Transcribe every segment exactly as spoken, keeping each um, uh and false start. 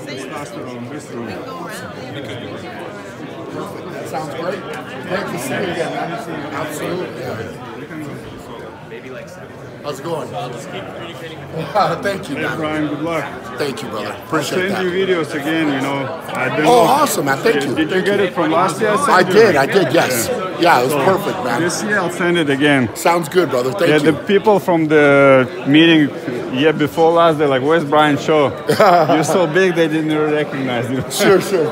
testosterone booster. That sounds great. Great to see you again, man. Absolutely. Maybe like seven. How's it going? Just keep communicating with Uh, thank you, Hey man. Brian, good luck. Thank you, brother. I'll Appreciate send that. you videos again, you know. I don't Oh, know. awesome, man. Thank you. Did you Thank get you. it from last year? I sent you? did, I did, yes. Yeah, it was perfect, man. This year I'll send it again. Sounds good, brother. Thank Yeah, you. the people from the meeting year before last, they're like, "Where's Brian Shaw? You're so big they didn't even recognize you." Sure, sure.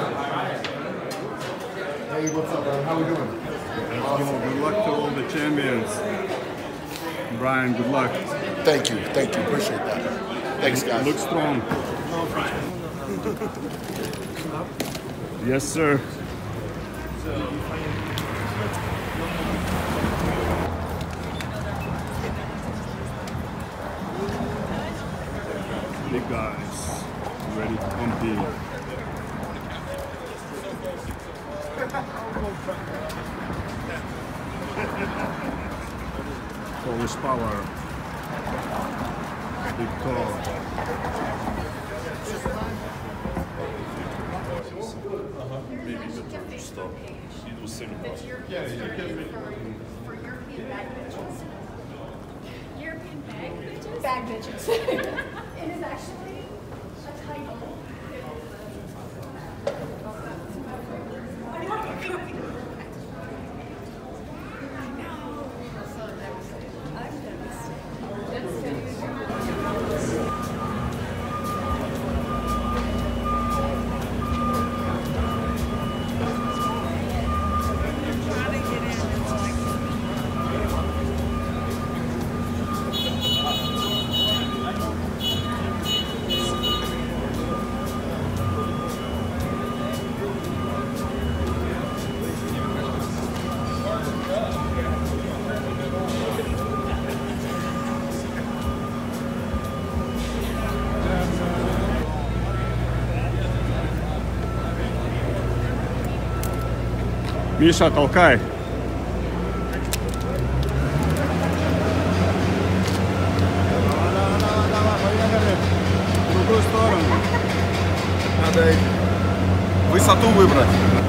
Hey, what's up, man? How we doing? Good luck to all the champions. Brian, good luck. Thank you, thank you. Appreciate that. Thanks, guys. Look strong. Yes, sir. Big guys, ready to compete. Polish power. Big call. Maybe the stop. It was similar. Yeah, for European bag bitches. European bag bitches? Bag bitches. It is actually a title. Миша, толкай. В другую сторону. Надо высоту выбрать.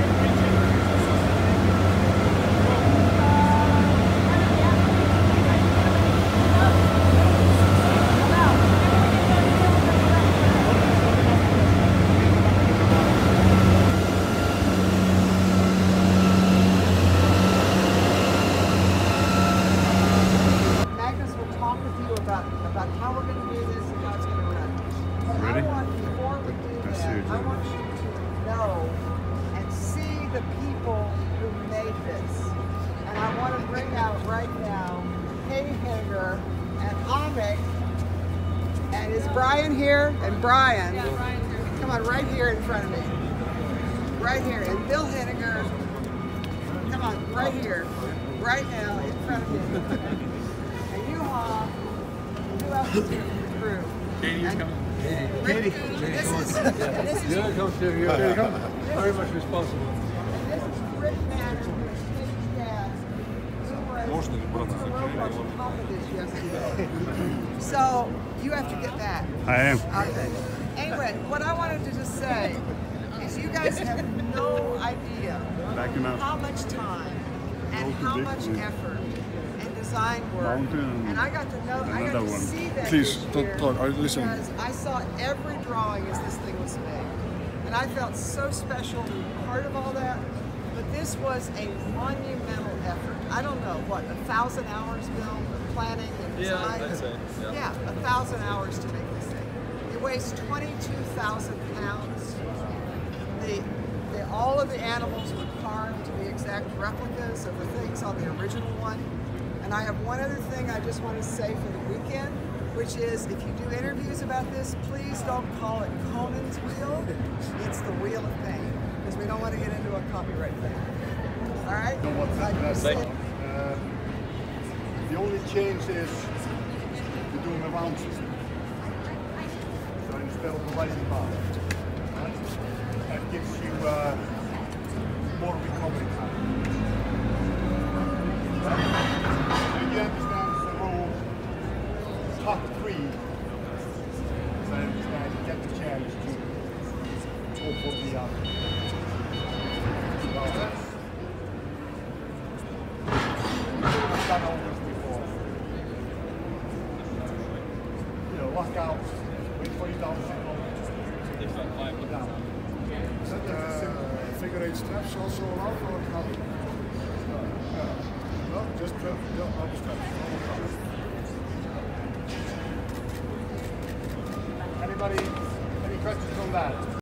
Magnus will talk with you about, about how we're going to do this and how it's going to run. But Ready? I want, before we do I that, see you, I Jim. want you to know and see the people who made this. And I want to bring out right now Katie Henniger and Amit. And is Brian here? And Brian. Yeah, Brian's here. Come on, right here in front of me. Right here. And Bill Henniger. Come on, right here. Right now, in front of me. And you, Ha. Who else is here from the crew? Katie's coming. Katie. This is, and this is, Yeah, come here. Here you come. Very much responsible. and this is Rick Manor, who is Katie's dad. Who was, who wrote on top of this yesterday. So, you have to get that. I am. Okay. Anyway, what I wanted to just say is you guys have no idea Back him up. how much time and how much effort and design work. Mountain. And I got to know, I got Another to one. see that Please, this don't year talk. I- listen. Because I saw every drawing as this thing was made. And I felt so special to be part of all that. But this was a monumental effort. I don't know, what, a thousand hours, Bill, of planning and design? I'd say, yeah. Yeah, a thousand hours to make this thing. It weighs twenty-two thousand pounds. The, the, all of the animals were carved to be exact replicas of the things on the original one. And I have one other thing I just want to say for the weekend, which is if you do interviews about this, please don't call it Conan's wheel. It's the Wheel of Pain, because we don't want to get into a copyright thing. All right? Uh, the only change is we're doing a round system. So instead of the rising bar, right? That gives you uh, more recovery time. Do you understand the whole top three? As I understand, you get the chance to for the other. Well, that's, I've done all this before. You know, lock out, wait for you down, down. Is that uh, figure eight steps also allowed or not? No, just uh, no, other steps. Anybody, any questions on that?